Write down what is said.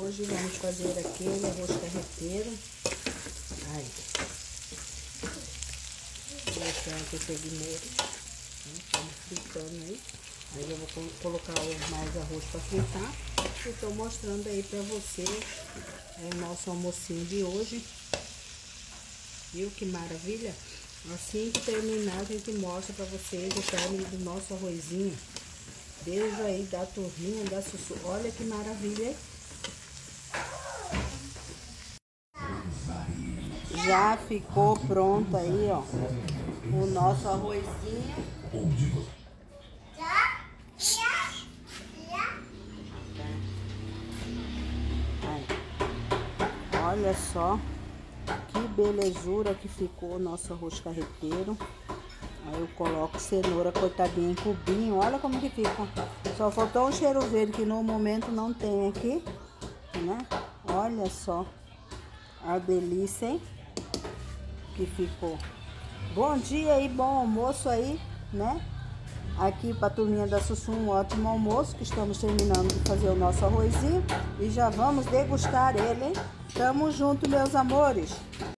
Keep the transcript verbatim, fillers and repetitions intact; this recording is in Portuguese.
Hoje vamos fazer aquele arroz carreteiro. Ai. Vou deixar aqui o segmento. Estamos fritando aí. Aí eu vou colocar mais arroz para fritar. E estou mostrando aí para vocês é o nosso almocinho de hoje. Viu que maravilha? Assim que terminar, a gente mostra para vocês o término do nosso arrozinho. Beijo aí da turminha, da Sussu. Olha que maravilha, hein? Já ficou pronto aí, ó, o nosso arrozinho. Olha só que belezura que ficou o nosso arroz carreteiro. Aí eu coloco cenoura cortadinha em cubinho. Olha como que fica. Só faltou um cheiro verde que no momento não tem aqui, né? Olha só a delícia, hein? Que ficou. Bom dia e bom almoço aí, né? Aqui pra turminha da Sussu, um ótimo almoço, que estamos terminando de fazer o nosso arrozinho e já vamos degustar ele, hein? Tamo junto, meus amores!